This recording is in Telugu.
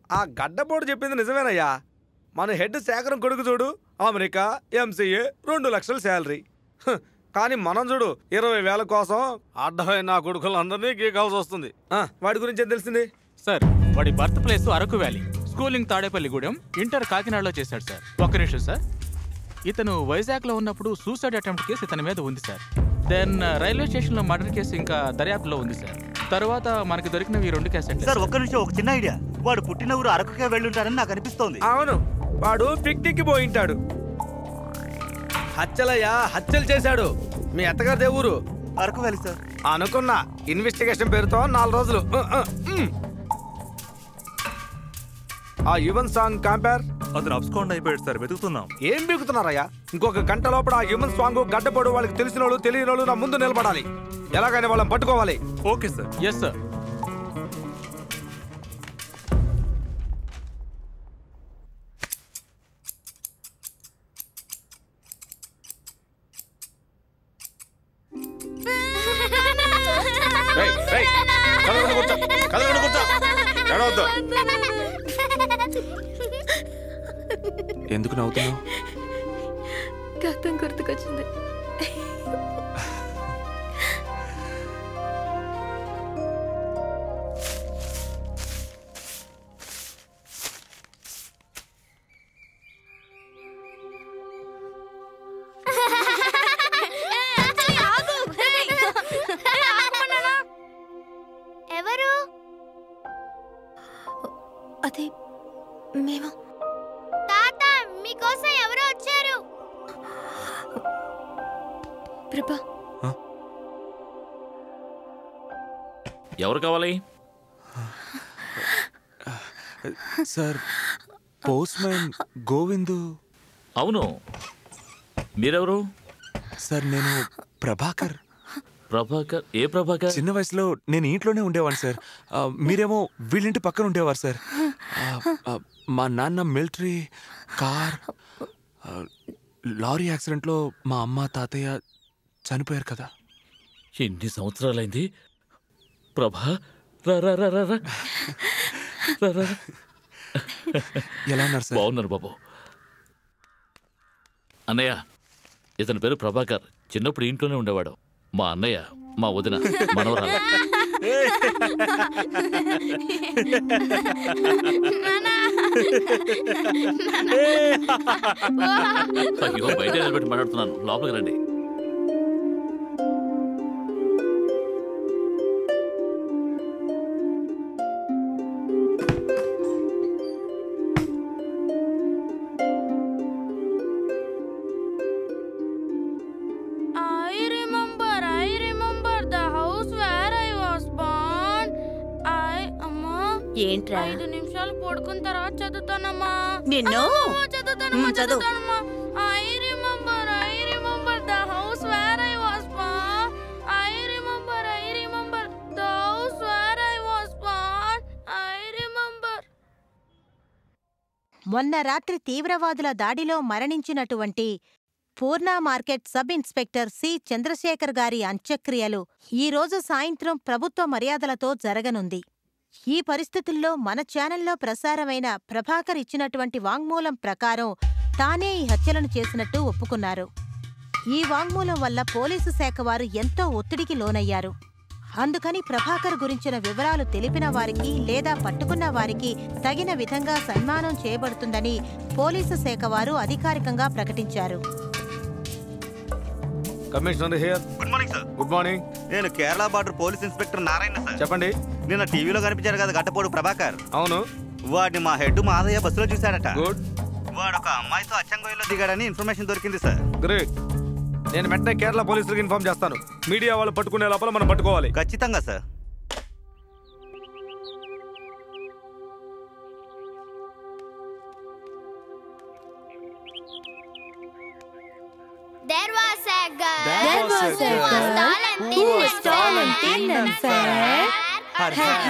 ఆ గడ్డపోటు చెప్పింది నిజమేనయ్యా. మన హెడ్ శేఖరం కొడుకు చూడు, అమెరికా MCA 2 లక్షల శాలరీ. కానీ మనం చూడు 20,000 కోసం అడ్డమైన నా కొడుకులందరినీ గీకాల్సి వస్తుంది. వాడి గురించి ఏం తెలిసింది సార్? వాడి birth place Araku valley, schooling Tadepalligudem, inter కాకినాడలో చేశాడు సార్. ఒక్క నిమిషం సార్. ఇతను వైజాగ్లో ఉన్నప్పుడు సూసైడ్ అటెంప్ట్ కేసు ఇతని మీద ఉంది సార్. దెన్ రైల్వే స్టేషన్లో మర్డర్ కేసు ఇంకా దర్యాప్తులో ఉంది సార్. తర్వాత మనకి దొరికినవి 2 కేసులు సార్. ఒక్క నిమిషం, ఒక చిన్న ఐడియా. వాడు పుట్టిన ఊరు అరకుకే వెళ్ళుంటారని నాకు అనిపిస్తోంది. అవును, వాడు పిక్నిక్కి పోయింటాడు. హత్యలయ్యా, హత్యలు చేశాడు. మీ అత్తగారి దేవురు అరకు వ్యాలీ సార్. అనుకున్నా. ఇన్వెస్టిగేషన్ పేరుతో 4 రోజులు. ఆ యువన్ సాంగ్ కంపేర్ అతను అబ్స్కాండ్ అయిపోయాడు సార్. వెతుకుతున్నాం. ఏం బిగుతున్నారయ్యా? ఇంకొక గంట లోపల ఆ యువన్ సాంగ్ గడ్డపోడు వాళ్ళకి తెలిసిన వాళ్ళు తెలియని వాళ్ళు నా ముందు నిలబడాలి. ఎలాగైనా వాళ్ళని పట్టుకోవాలి. Okay sir. Yes sir. ఎందుకు నవ్వుతున్నావు? గతం గుర్తుకొచ్చింది. ఎవరు? అది మేము. తాత, మీకోసం ఎవరు వచ్చారు? ప్రభా. ఎవరు కావాలి సార్? పోస్ట్మ్యాన్ గోవిందు. అవును, మీరెవరు? సార్ నేను ప్రభాకర్. ప్రభాకర్? ఏ ప్రభాకర్? చిన్న వయసులో నేను ఇంట్లోనే ఉండేవాడిని సార్. మీరేమో వీళ్ళింటి పక్కన ఉండేవారు సార్. మా నాన్న మిలిటరీ, కార్, లారీ యాక్సిడెంట్లో మా అమ్మ తాతయ్య చనిపోయారు కదా. ఎన్ని సంవత్సరాలైంది ప్రభా? ఎలా ఉన్నారు సార్? బాగున్నారు బాబు. అన్నయ్య, ఇతని పేరు ప్రభాకర్. చిన్నప్పుడు ఇంట్లోనే ఉండేవాడు. మా అన్నయ్య, మా వదిన మనవరాలు. అయ్యో, బయట నిలబెట్టి మాట్లాడుతున్నాను, లోపలికి రండి. ఏంట్రా? 5 నిమిషాలు పడుకున్న తర్వాత చదువుతానమ్మా. నిన్ను చదువు. I remember the house where I was born. I remember the house where I was born. I remember. మొన్న రాత్రి తీవ్రవాదుల దాడిలో మరణించినటువంటి Purna market sub inspector C Chandrasekhar గారి అంత్యక్రియలు ఈరోజు సాయంత్రం ప్రభుత్వ మర్యాదలతో జరగనుంది. ఈ పరిస్థితుల్లో మన ఛానల్లో ప్రసారమైన ప్రభాకర్ ఇచ్చినటువంటి వాంగ్మూలం ప్రకారం తానే ఈ హత్యలను చేసినట్టు ఒప్పుకున్నారు. ఈ వాంగ్మూలం వల్ల పోలీసు శాఖ వారు ఎంతో ఒత్తిడికి లోనయ్యారు. అందుకని ప్రభాకర్ గురించిన వివరాలు తెలిపిన వారికి లేదా పట్టుకున్న వారికి తగిన విధంగా సన్మానం చేయబడుతుందని పోలీసు శాఖ వారు అధికారికంగా ప్రకటించారు. Commissioner here. Good morning sir. Good morning. నేను Kerala border police inspector Narayana sir. చెప్పండి. నిన్న టీవీలో కనిపించారు కదా గడ్డపోడు ప్రభాకర్. అవును. వాడిని మా హెడ్ మాదయ్య బస్సులో చూశాడట. గుడ్. వాడు ఒక అమ్మాయితో అచ్చంగోయిలో దిగాడని ఇన్ఫర్మేషన్ దొరికింది సార్. గ్రేట్. నేను వెంటనే కేరళ పోలీసులకు ఇన్ఫార్మ్ చేస్తాను. మీడియా వాళ్ళు పట్టుకునే లోపల మనం పట్టుకోవాలి. ఖచ్చితంగా sir. There was a girl. There was a girl who was tall and thin and fair.